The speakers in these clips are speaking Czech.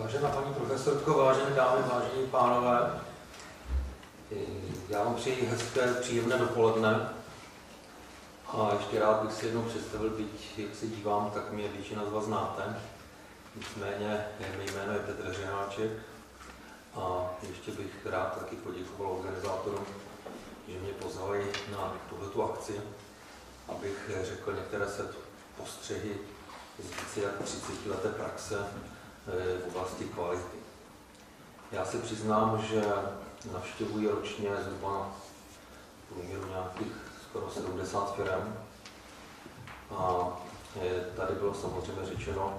Vážená paní profesorko, vážené dámy, vážení pánové, já vám přeji hezké, příjemné dopoledne a ještě rád bych si jednou představil, byť jak se dívám, tak mě většina z vás znáte. Nicméně mé jméno je Petr Řeháček a ještě bych rád taky poděkoval organizátorům, že mě pozvali na tuhletu akci, abych řekl některé své postřehy z více jak 30 leté praxe v oblasti kvality. Já se přiznám, že navštěvuji ročně zhruba v průměru nějakých skoro 70 firem a tady bylo samozřejmě řečeno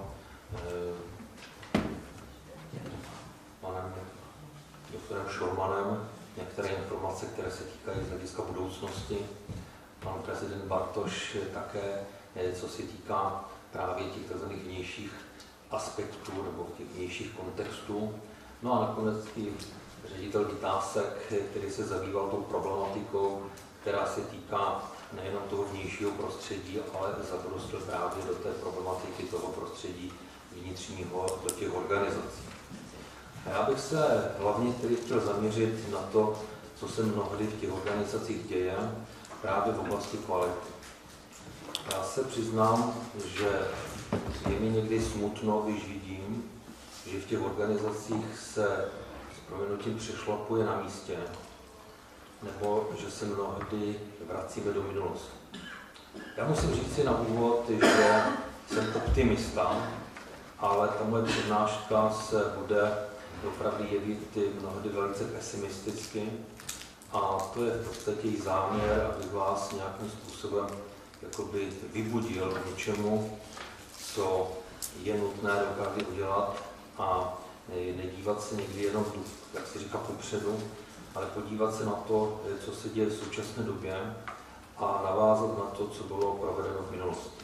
panem doktorem Šormanem některé informace, které se týkají z hlediska budoucnosti. Pan prezident Bartoš také, co se týká právě těch tzv. Vnějších aspektů nebo těch vnějších kontextů. No a nakonec i ředitel Vytásek, který se zabýval tou problematikou, která se týká nejenom toho vnějšího prostředí, ale zabrostil právě do té problematiky toho prostředí vnitřního, do těch organizací. A já bych se hlavně tedy chtěl zaměřit na to, co se mnohdy v těch organizacích děje, právě v oblasti kvality. Já se přiznám, že je mi někdy smutno, když vidím, že v těch organizacích se s prominutím přešlapuje na místě, nebo že se mnohdy vracíme do minulosti. Já musím říct si na úvod, že jsem optimista, ale ta moje přednáška se bude opravdu jevit mnohdy velice pesimisticky a to je v podstatě i záměr, abych vás nějakým způsobem jakoby vybudil k něčemu, co je nutné dokáže udělat a nedívat se někdy jenom, jak se říká, kupředu, ale podívat se na to, co se děje v současné době a navázat na to, co bylo provedeno v minulosti.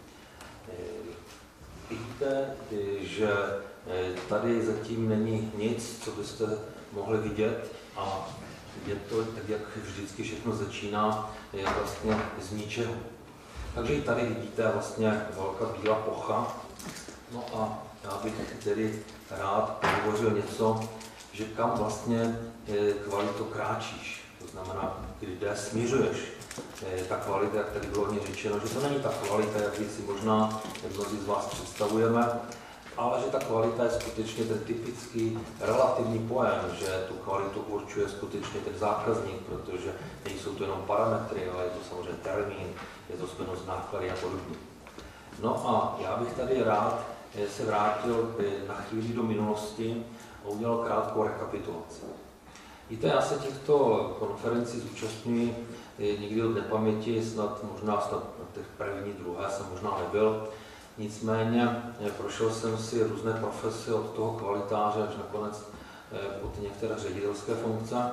Vidíte, že tady zatím není nic, co byste mohli vidět a je to, tak jak vždycky všechno začíná, je vlastně z ničeho. Takže i tady vidíte vlastně velká bílá plocha. No a já bych tedy rád pohovořil něco, že kam vlastně kvalitu kráčíš. To znamená, kde směřuješ. Ta kvalita, jak tady bylo hodně řečeno, že to není ta kvalita, jak si možná mnozí z vás představujeme, ale že ta kvalita je skutečně ten typický relativní pojem, že tu kvalitu určuje skutečně ten zákazník, protože nejsou to jenom parametry, ale je to samozřejmě termín, je to spojenost s náklady a podobně. No a já bych tady rád se vrátil na chvíli do minulosti a udělal krátkou rekapitulaci. Víte, já se těchto konferencí zúčastňuji někdy od nepaměti, možná na těch první, druhé jsem možná nebyl. Nicméně prošel jsem si různé profese od toho kvalitáře až nakonec pod některé ředitelské funkce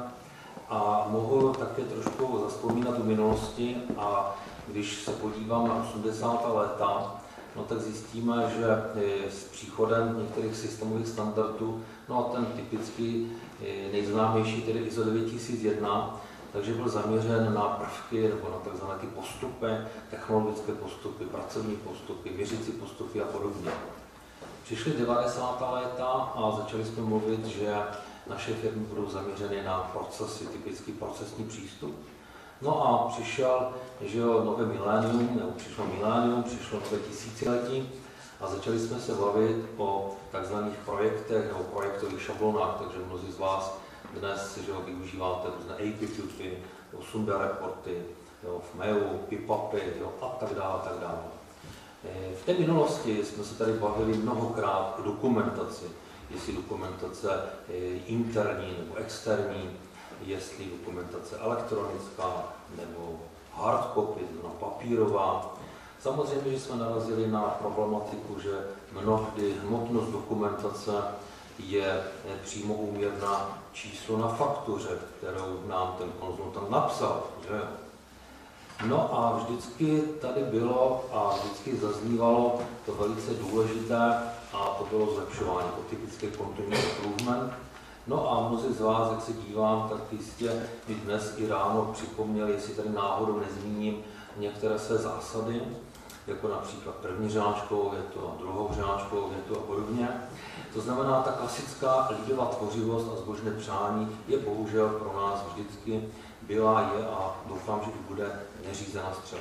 a mohu také trošku zavzpomínat do minulosti a když se podívám na 80. léta, no tak zjistíme, že s příchodem některých systémových standardů, no a ten typický nejznámější, tedy ISO 9001, takže byl zaměřen na prvky nebo na tzv. Ty postupy, technologické postupy, pracovní postupy, měřící postupy a podobně. Přišly 90. léta a začali jsme mluvit, že naše firmy budou zaměřeny na procesy, typický procesní přístup. No a přišel, že nové milénium, nebo přišlo nové tisíciletí a začali jsme se bavit o takzvaných projektech nebo projektových šablonách, takže mnozí z vás dnes že využíváte různé APQty, Sunda reporty, v mailu, PIPAPy a tak dále, tak dále. V té minulosti jsme se tady bavili mnohokrát o dokumentaci, jestli dokumentace interní nebo externí, jestli dokumentace elektronická nebo hardcopy, papírová. Samozřejmě, že jsme narazili na problematiku, že mnohdy hmotnost dokumentace je přímo úměrná číslu na faktuře, kterou nám ten konzultant napsal. Že? No a vždycky tady bylo a vždycky zaznívalo to velice důležité a to bylo zlepšování, to typické continuous improvement. No a mnozí z vás, jak se dívám, tak jistě mi dnes i ráno připomněli, jestli tady náhodou nezmíním některé své zásady, jako například první řáčkovou větu a druhou řáčkovou větu a podobně. To znamená, ta klasická lidová tvořivost a zbožné přání je bohužel pro nás vždycky byla, je a doufám, že i bude neřízená střela.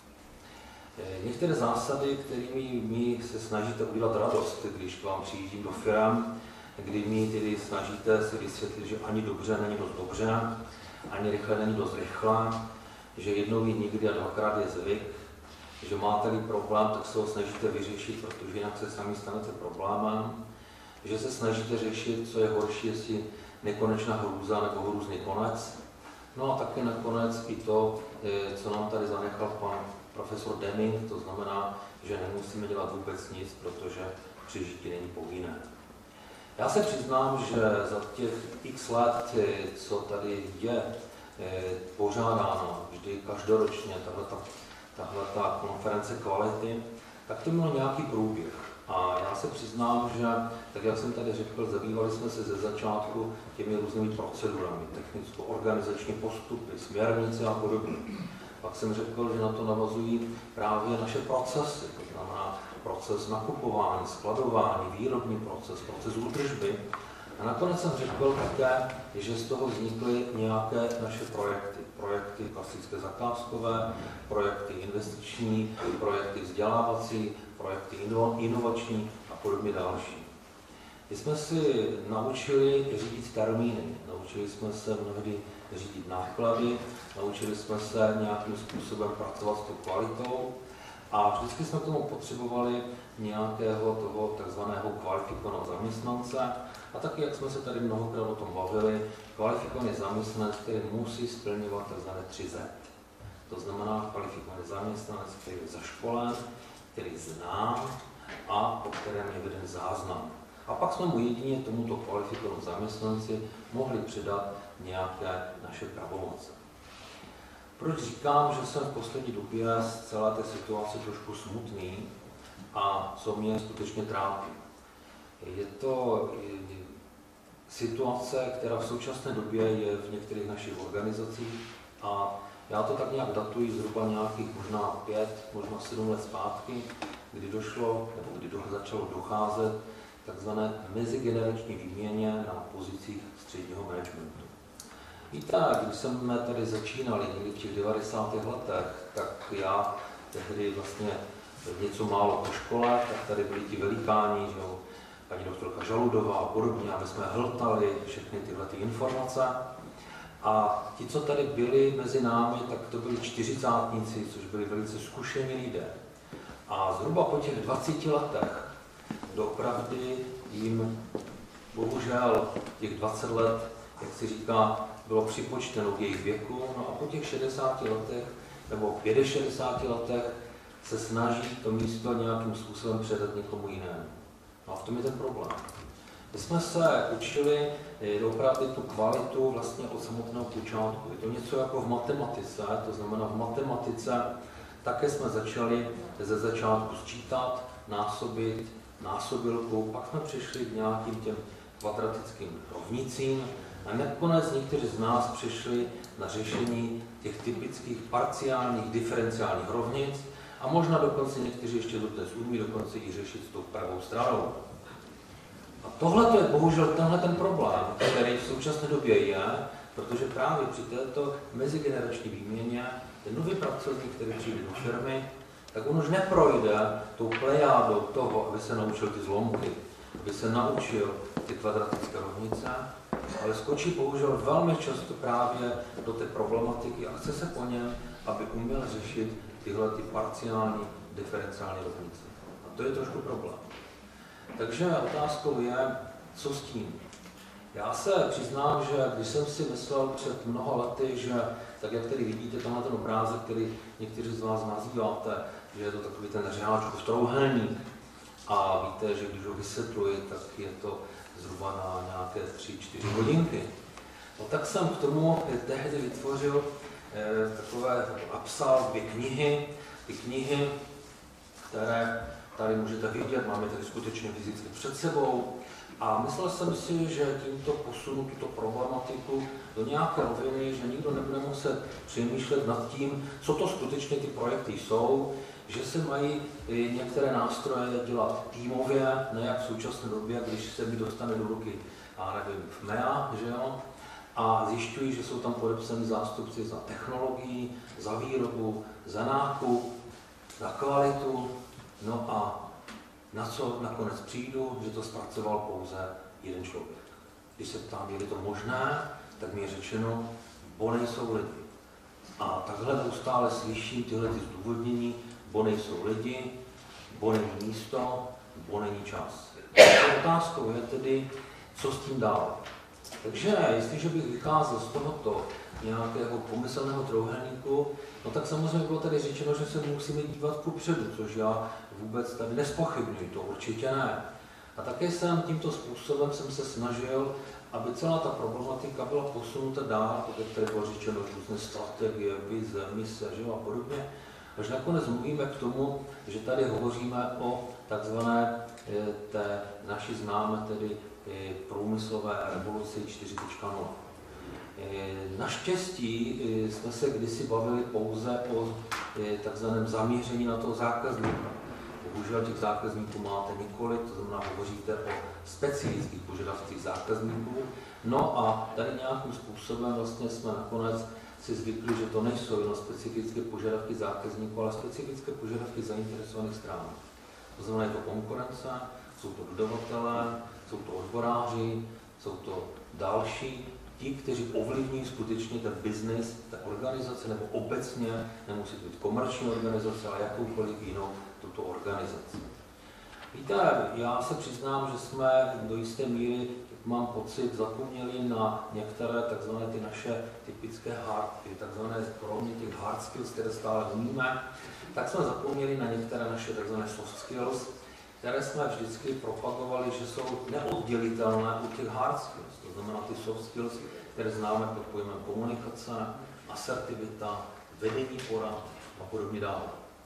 Některé zásady, kterými mi se snažíte udělat radost, když k vám přijíždím do firem, kdy mi tedy snažíte si vysvětlit, že ani dobře není dost dobře, ani rychle není dost rychle, že jednou je nikdy a dvakrát je zvyk, že máte-li problém, tak se ho snažíte vyřešit, protože jinak se sami stanete problémem, že se snažíte řešit, co je horší, jestli nekonečná hrůza nebo hrůzný konec. No a také nakonec i to, co nám tady zanechal pan profesor Deming, to znamená, že nemusíme dělat vůbec nic, protože přežití není povinné. Já se přiznám, že za těch x let, co tady je pořádána vždy každoročně tahle konference kvality, tak to mělo nějaký průběh. A já se přiznám, že, tak jak jsem tady řekl, zabývali jsme se ze začátku těmi různými procedurami, technicko-organizační postupy, směrnice a podobně. Pak jsem řekl, že na to navazují právě naše procesy, to znamená proces nakupování, skladování, výrobní proces údržby. A nakonec jsem řekl také, že z toho vznikly nějaké naše projekty. Projekty klasické zakázkové, projekty investiční, projekty vzdělávací, projekty inovační a podobně další. My jsme si naučili řídit termíny, naučili jsme se mnohdy řídit náklady, naučili jsme se nějakým způsobem pracovat s tou kvalitou a vždycky jsme k tomu potřebovali nějakého toho takzvaného kvalifikovaného zaměstnance a taky, jak jsme se tady mnohokrát o tom bavili, kvalifikovaný zaměstnanec, který musí splňovat takzvané 3Z. To znamená kvalifikovaný zaměstnanec, který je zaškolen, který zná a o kterém je veden záznam. A pak jsme mu jedině tomuto kvalifikovanému zaměstnanci mohli předat nějaké naše pravomoce. Proč říkám, že jsem v poslední době z celé té situace trošku smutný a co mě skutečně trápí? Je to situace, která v současné době je v některých našich organizacích a já to tak nějak datuji zhruba nějakých možná 5, možná 7 let zpátky, kdy došlo, nebo kdy začalo docházet takzvané mezigenerační výměně na pozicích středního managementu. Víte, když jsme tady začínali někdy v těch 90. letech, tak já tehdy vlastně něco málo po škole, tak tady byli ti velikáni, že jo, paní doktorka Žaludová a podobně, a my jsme hltali všechny tyhle informace. A ti, co tady byli mezi námi, tak to byli čtyřicátníci, což byli velice zkušení lidé. A zhruba po těch 20 letech doopravdy jim bohužel těch 20 let, jak si říká, bylo připočteno k jejich věku, no a po těch 60 letech nebo 65 letech se snaží to místo nějakým způsobem předat někomu jinému. No a v tom je ten problém. My jsme se učili opravdu tu kvalitu vlastně od samotného počátku. Je to něco jako v matematice, to znamená v matematice také jsme začali ze začátku sčítat, násobit, násobilkou, pak jsme přišli k nějakým těm kvadratickým rovnicím a nakonec někteří z nás přišli na řešení těch typických parciálních diferenciálních rovnic a možná dokonce někteří ještě dodnes umí dokonce i řešit s tou pravou stranou. A tohle je bohužel tenhle ten problém, který v současné době je, protože právě při této mezigenerační výměně ten nový pracovník, který přijde do firmy, tak on už neprojde tou plejádou toho, aby se naučil ty zlomky, aby se naučil ty kvadratické rovnice, ale skočí bohužel velmi často právě do té problematiky a chce se po něm, aby uměl řešit tyhle ty parciální diferenciální rovnice. A to je trošku problém. Takže otázkou je, co s tím. Já se přiznám, že když jsem si myslel před mnoha lety, že tak jak tady vidíte tenhle ten obrázek, který někteří z vás nazýváte, že je to takový ten řeháčkův trouhelník a víte, že když ho vysvětluji, tak je to zhruba na nějaké 3-4 hodinky. No tak jsem k tomu tehdy vytvořil a psal 2 knihy. Ty knihy, které tady můžete vidět, máme tady skutečně fyzicky před sebou. A myslel jsem si, že tímto posunu tuto problematiku do nějaké roviny, že nikdo nebude muset přemýšlet nad tím, co to skutečně ty projekty jsou, že se mají některé nástroje dělat týmově, ne jak v současné době, když se mi dostane do ruky, já nevím, FMEA, že jo, a zjišťují, že jsou tam podepsaní zástupci za technologii, za výrobu, za nákup, za kvalitu, no a na co nakonec přijdu, že to zpracoval pouze jeden člověk. Když se ptám, je to možné, tak mi je řečeno, bo nejsou lidi. A takhle neustále slyším tyhle zdůvodnění, bo nejsou lidi, bo není místo, bo není čas. Otázkou je tedy, co s tím dál. Takže jestliže bych vycházel z tohoto nějakého pomyslného trojúhelníku, no tak samozřejmě bylo tady řečeno, že se musíme dívat kupředu, což já vůbec tady nespochybnuji, to určitě ne. A také tímto způsobem jsem se snažil, aby celá ta problematika byla posunuta dál, protože tady bylo řečeno různé strategie, vize, mise, že a podobně. Až nakonec mluvíme k tomu, že tady hovoříme o takzvané té naší známé tedy průmyslové revoluci 4.0. Naštěstí jsme se kdysi bavili pouze o takzvaném zaměření na toho zákazníka. Bohužel těch zákazníků máte několik, to znamená, hovoříte o specifických požadavcích zákazníků. No a tady nějakým způsobem vlastně jsme nakonec si zvykli, že to nejsou jenom specifické požadavky zákazníků, ale specifické požadavky zainteresovaných stran. To znamená, je to konkurence, jsou to dodavatelé, jsou to odboráři, jsou to další, ti, kteří ovlivní skutečně ten biznis, ta organizace, nebo obecně, nemusí to být komerční organizace, ale jakoukoliv jinou tuto organizaci. Víte, já se přiznám, že jsme do jisté míry, mám pocit, zapomněli na některé takzvané ty naše typické takzvané kromě těch hard skills, které stále umíme, tak jsme zapomněli na některé naše takzvané soft skills, které jsme vždycky propagovali, že jsou neoddělitelné od těch hard skills. To znamená ty soft skills, které známe pod pojmem komunikace, asertivita, vedení porad a podobně dále.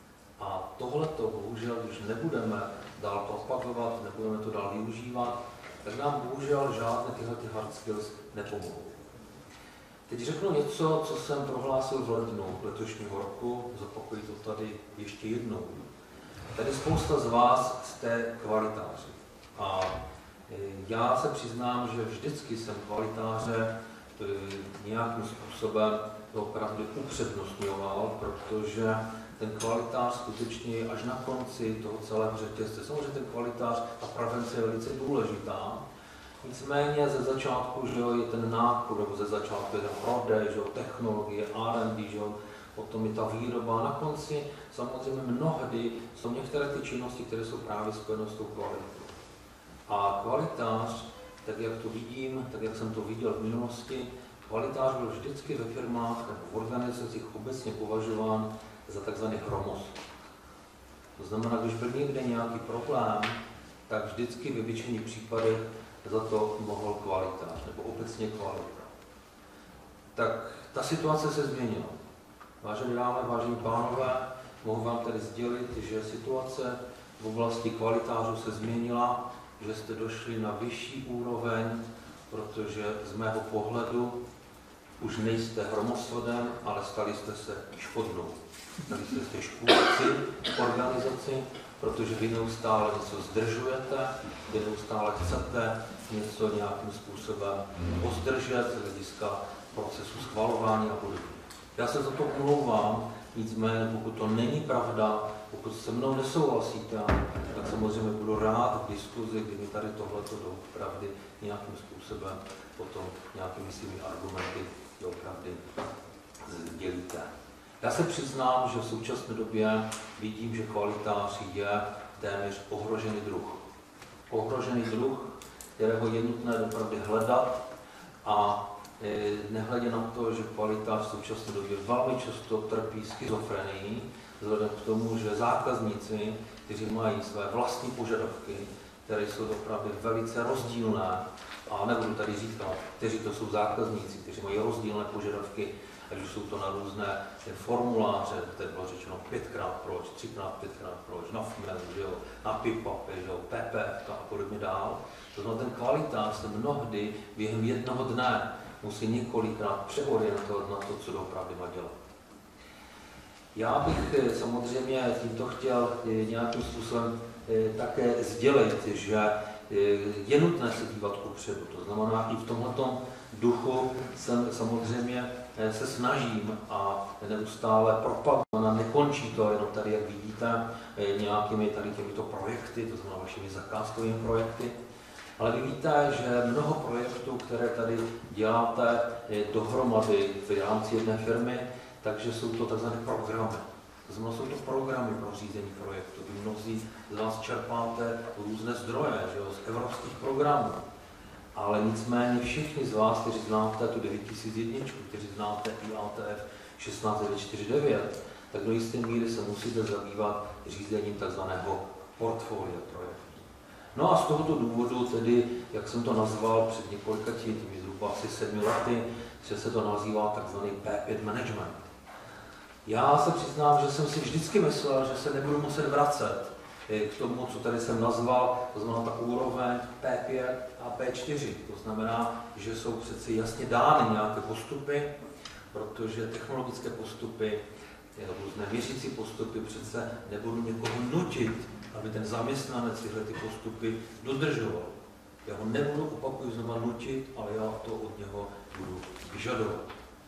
A tohleto, bohužel, když nebudeme dál propagovat, nebudeme to dál využívat, tak nám bohužel žádné tyhle hard skills nepomohou. Teď řeknu něco, co jsem prohlásil v lednu letošního roku, zopakuji to tady ještě jednou. Tady spousta z vás jste kvalitáři. A já se přiznám, že vždycky jsem kvalitáře nějakým způsobem opravdu upřednostňoval, protože ten kvalitář skutečně je až na konci toho celého řetězce. Samozřejmě ten kvalitář, ta prevence je velice důležitá. Nicméně ze začátku, že jo, je ten nákup, nebo ze začátku je ten prodej, že jo, technologie, R&D, že jo, potom je ta výroba. A na konci samozřejmě mnohdy jsou některé ty činnosti, které jsou právě spojené s tou kvalitou. A kvalitář, tak jak to vidím, tak jak jsem to viděl v minulosti, kvalitář byl vždycky ve firmách nebo v organizacích obecně považován za takzvaný hromos. To znamená, když byl někde nějaký problém, tak vždycky ve většině případech za to mohl kvalitář, nebo obecně kvalita. Tak ta situace se změnila. Vážené dámy, vážení pánové, mohu vám tedy sdělit, že situace v oblasti kvalitářů se změnila, že jste došli na vyšší úroveň, protože z mého pohledu už nejste hromosvodem, ale stali jste se škodnou. Stali jste škůdci v organizaci, protože vy neustále něco zdržujete, vy neustále chcete něco nějakým způsobem pozdržet z hlediska procesu schvalování a podobně. Já se za to omlouvám, nicméně pokud to není pravda, pokud se mnou nesouhlasíte, tak samozřejmě budu rád v diskuzi, kdy mi tady tohleto doopravdy nějakým způsobem potom nějakými svými argumenty doopravdy sdělíte. Já se přiznám, že v současné době vidím, že kvalitář je téměř ohrožený druh. Ohrožený druh, kterého je nutné doopravdy hledat a nehledě na to, že kvalitář v současné době velmi často trpí schizofrenií, vzhledem k tomu, že zákazníci, kteří mají své vlastní požadavky, které jsou opravdu velice rozdílné, a nebudu tady říkat, kteří to jsou zákazníci, kteří mají rozdílné požadavky, ať už jsou to na různé formuláře, tady bylo řečeno 5x proč, 3x5x proč, na FMEL, na PIPAP, PPF a podobně dál. To znamená, ten kvalitář se mnohdy během jednoho dne musí několikrát přeorientovat na to, co doopravdy má dělat. Já bych samozřejmě tímto chtěl nějakým způsobem také sdělit, že je nutné se dívat kupředu. To znamená, i v tomto duchu samozřejmě se snažím a neustále propaganda nekončí to jenom tady, jak vidíte, nějakými tady těmito projekty, to znamená vašimi zakázkovými projekty, ale vy víte, že mnoho projektů, které tady děláte dohromady v rámci jedné firmy, takže jsou to tzv. Programy. To znamená, jsou to programy pro řízení projektu. Vy mnozí z vás čerpáte různé zdroje, že jo, z evropských programů. Ale nicméně všichni z vás, kteří znáte tu 9001, kteří znáte IATF 16949, tak do jisté míry se musíte zabývat řízením tzv. Portfolia projektu. No a z tohoto důvodu tedy, jak jsem to nazval před několika těmi zhruba asi 7 lety, že se to nazývá tzv. P5 management. Já se přiznám, že jsem si vždycky myslel, že se nebudu muset vracet k tomu, co tady jsem nazval, to znamená ta úroveň P5 a P4. To znamená, že jsou přeci jasně dány nějaké postupy, protože technologické postupy, různé měřící postupy, přece nebudu někoho nutit, aby ten zaměstnanec tyhle ty postupy dodržoval. Já ho nebudu, opakuju, znova nutit, ale já to od něho budu vyžadovat.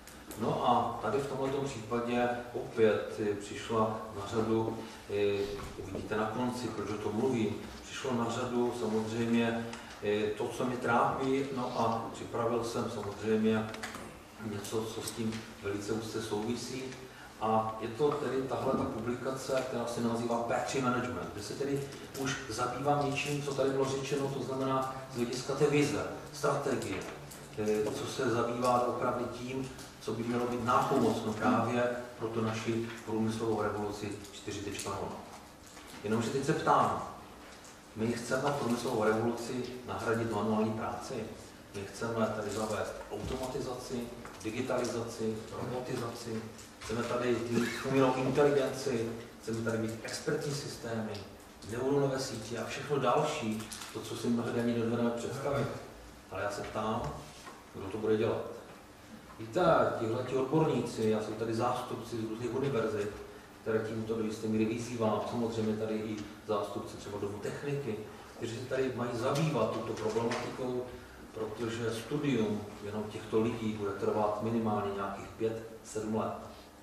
No a tady v tomto případě opět přišla na řadu, uvidíte na konci, proč o tom mluvím, přišlo na řadu samozřejmě to, co mě trápí, no a připravil jsem samozřejmě něco, co s tím velice úzce souvisí. A je to tedy tahle ta publikace, která se nazývá P3 Management, kde se tedy už zabývám něčím, co tady bylo řečeno, to znamená z hlediska té vize, strategie, co se zabývá opravdu tím, co by mělo být nápomocno právě pro tu naši průmyslovou revoluci 4.0. Jenomže teď se ptám, my chceme průmyslovou revoluci nahradit manuální práci, my chceme tady zavést automatizaci, digitalizaci, robotizaci, chceme tady mít umělou inteligenci, chceme tady mít expertní systémy, neuronové sítě a všechno další, to, co si mnohdy ani nedovedeme představit. Ale já se ptám, kdo to bude dělat. Víte, tihleti odborníci, já jsem tady zástupci z různých univerzit, které tímto do jisté míry vyzývám, samozřejmě tady i zástupci třeba domu techniky, kteří se tady mají zabývat touto problematikou, protože studium jenom těchto lidí bude trvat minimálně nějakých 5-7 let.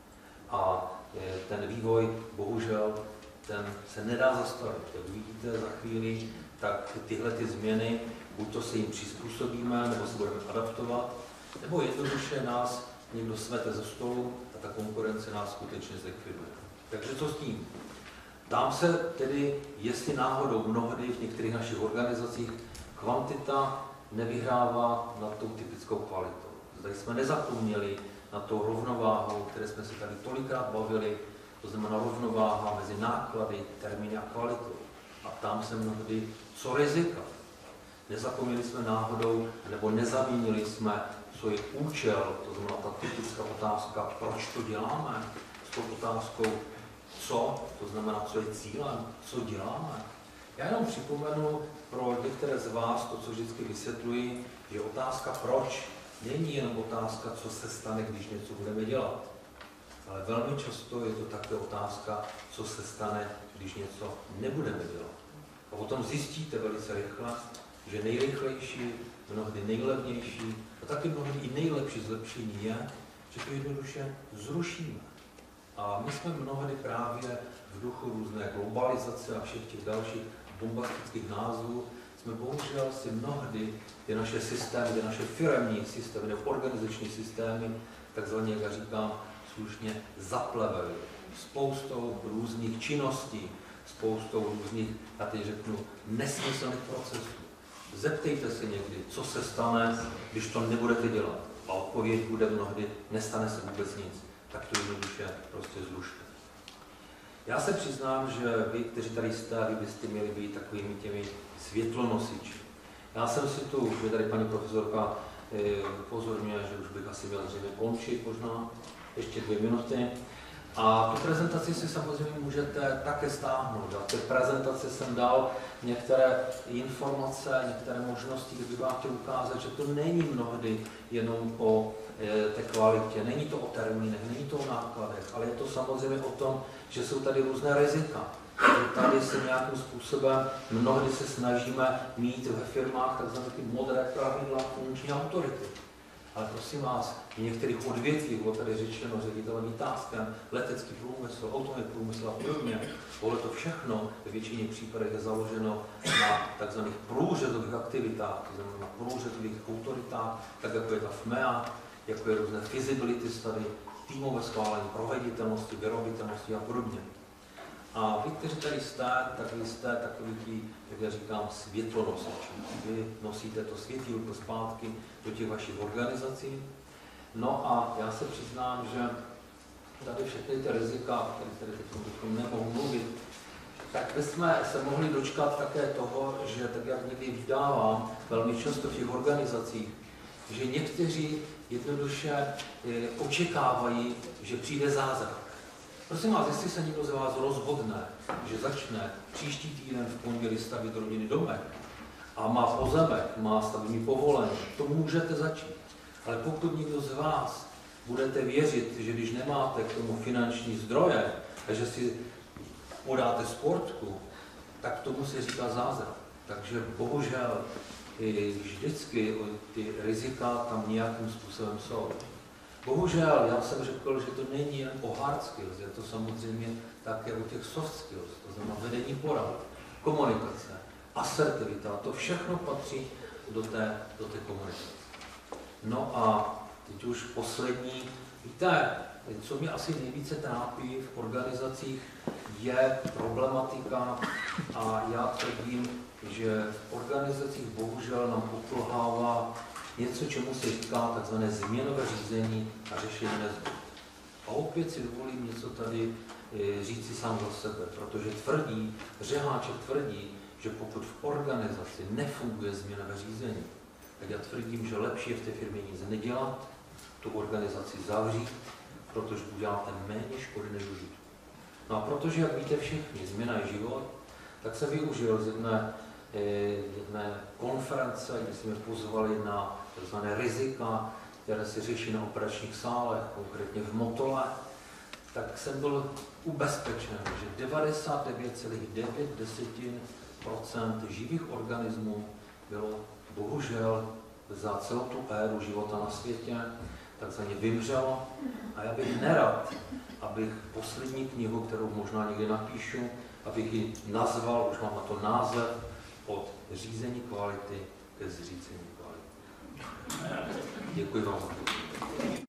A ten vývoj, bohužel, ten se nedá zastavit. Jak vidíte za chvíli, tak tyhle ty změny, buď to se jim přizpůsobíme, nebo se budeme adaptovat, nebo jednoduše nás někdo smete ze stolu a ta konkurence nás skutečně zlikviduje. Takže co s tím? Ptám se tedy, jestli náhodou mnohdy v některých našich organizacích kvantita nevyhrává nad tou typickou kvalitou. Zde jsme nezapomněli na tou rovnováhu, o které jsme se tady tolikrát bavili, to znamená rovnováha mezi náklady, termíny a kvalitou. A ptám se mnohdy, co rizika? Nezapomněli jsme náhodou, nebo nezamínili jsme, co je účel, to znamená ta typická otázka, proč to děláme, s tou otázkou, co, to znamená, co je cílem, co děláme. Já jenom připomenu pro některé z vás to, co vždycky vysvětluji, že otázka proč není jenom otázka, co se stane, když něco budeme dělat. Ale velmi často je to také otázka, co se stane, když něco nebudeme dělat. A potom zjistíte velice rychle, že nejrychlejší, mnohdy nejlevnější a taky mnohdy i nejlepší zlepšení je, že to jednoduše zrušíme. A my jsme mnohdy právě v duchu různé globalizace a všech těch dalších bombastických názvů, jsme bohužel si mnohdy ty naše systémy, ty naše firemní systémy nebo organizační systémy, takzvaně, jak já říkám, slušně zapleveli spoustou různých činností, spoustou různých, já teď řeknu, nesmyslných procesů. Zeptejte se někdy, co se stane, když to nebudete dělat. A odpověď bude mnohdy, nestane se vůbec nic. Tak to jednoduše prostě zrušte. Já se přiznám, že vy, kteří tady jste, vy byste měli být takovými těmi světlonosiči. Já jsem si tu, že tady paní profesorka upozorňuje, že už bych asi měl zřejmě končit, možná ještě 2 minuty. A tu prezentaci si samozřejmě můžete také stáhnout. A v té prezentaci jsem dal některé informace, některé možnosti, kde bych vám chtěl ukázat, že to není mnohdy jenom o té kvalitě, není to o termínech, není to o nákladech, ale je to samozřejmě o tom, že jsou tady různé rizika. Že tady se nějakým způsobem mnohdy se snažíme mít ve firmách takzvané modré pravidla funkční autority. Ale prosím vás, v některých odvětvích, bylo tady řečeno ředitelem Vytázkem, letecký průmysl, automobilový průmysl a podobně, tohle to všechno ve většině případech je založeno na tzv. Průřezových aktivitách, to znamená na průřezových autoritách, tak jako je ta FMEA, jako je různé feasibility study, týmové schválení, proveditelnosti, vyrobitelnosti a podobně. A vy, kteří tady jste, tak vy jste takový ti, jak já říkám, světlonoseči. Vy nosíte to světýlko zpátky do těch vašich organizací. No a já se přiznám, že tady všechny ty rizika, o kterých teď nemohu mluvit, tak bychom se mohli dočkat také toho, že tak jak někdy vydávám velmi často v těch organizacích, že někteří jednoduše očekávají, že přijde zázrak. Prosím vás, jestli se někdo z vás rozhodne, že začne příští týden v pondělí stavit rodinný domek a má pozemek, má stavební povolení, to můžete začít. Ale pokud někdo z vás budete věřit, že když nemáte k tomu finanční zdroje a že si podáte sportku, tak tomu se říká zázrak. Takže bohužel vždycky ty rizika tam nějakým způsobem jsou. Bohužel, já jsem řekl, že to není jen o hard skills, je to samozřejmě také o těch soft skills, to znamená vedení porad, komunikace, asertivita, to všechno patří do té komunikace. No a teď už poslední, víte, co mě asi nejvíce trápí v organizacích, je problematika a já tvrdím, že v organizacích bohužel nám pokulhává něco, čemu se říká takzvané změnové řízení a řešení nezhod. A opět si dovolím něco tady říct si sám za sebe, protože Řeháček tvrdí, že pokud v organizaci nefunguje změnové řízení, tak já tvrdím, že lepší je v té firmě nic nedělat, tu organizaci zavřít, protože uděláte méně škody než užitku. No a protože, jak víte všichni, změna je život, tak se využil z jedné konference, kde jsme pozvali na tzv. Rizika, které se řeší na operačních sálech, konkrétně v Motole, tak jsem byl ubezpečen, že 99,9% živých organismů bylo bohužel za celou tu éru života na světě takzvaně vymřelo. A já bych nerad, abych poslední knihu, kterou možná někdy napíšu, abych ji nazval, už mám na to název, od řízení kvality ke zřícení kvality. Děkuji vám.